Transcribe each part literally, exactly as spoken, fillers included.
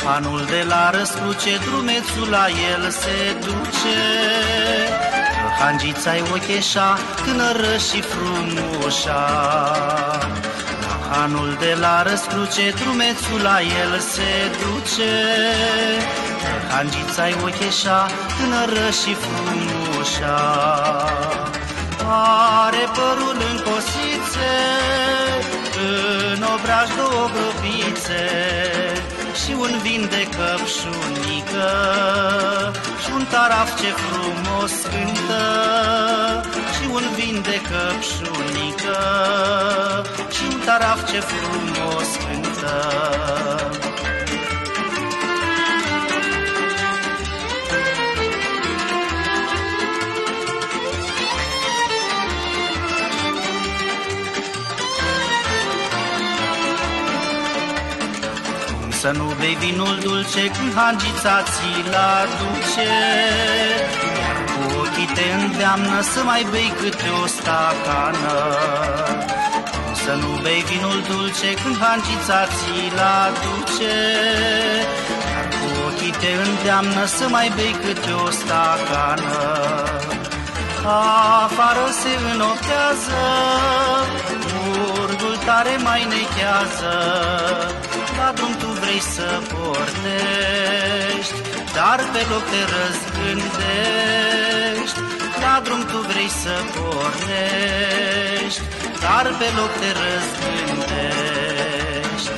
Hanul de la Răscruce, drumețul la el se duce. Hangița-i ocheșa, tânără și frumoșa. La hanul de la Răscruce, drumețul la el se duce. Hangița-i ocheșa, tânără și frumoșa. Are părul în cosițe, în obraj două gropițe, și un vin de căpșunică, și un taraf ce frumos cântă, și un vin de căpșunică, și un taraf ce frumos cântă. Să nu bei vinul dulce când hangița ți-l aduce, iar cu ochii te îndeamnă să mai bei câte o stacană. Să nu bei vinul dulce când hangița ți-l aduce, iar cu ochii te îndeamnă să mai bei câte o stacană. Afară se înoptează, murdul tare mai nechează, la drum tu vrei să portești, dar pe loc te răzgândești. La drum tu vrei să portești, dar pe loc te răzgândești.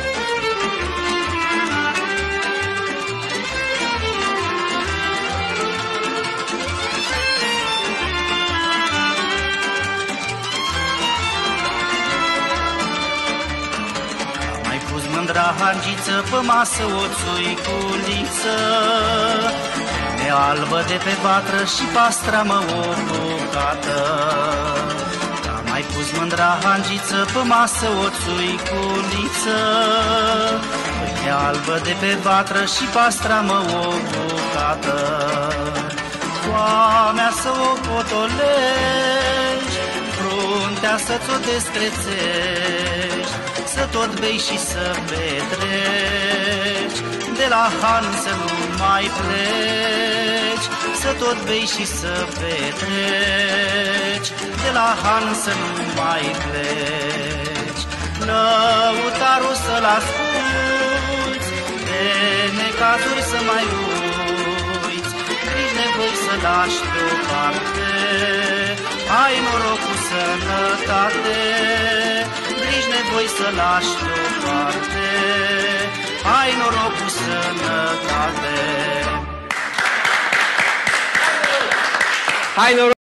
Mândra hangiță pe masă o țuiculiță, pâine albă de pe vatră și pastramă o bucată. Am mai pus mândra hangiță pe masă o țuiculiță, pâine albă de pe vatră și pastramă o bucată. Foamea să o potolești, fruntea să-ți o descrețești, să tot bei și să petreci, de la han să nu mai pleci. Să tot bei și să petreci, de la han să nu mai pleci. Lăutarul să-l asculți, de necazuri să mai uiți, griji nevoi să lași deoparte, ai noroc cu sănătate. Griji nevoi să lași deoparte, ai noroc cu sănătate. Hai noroc!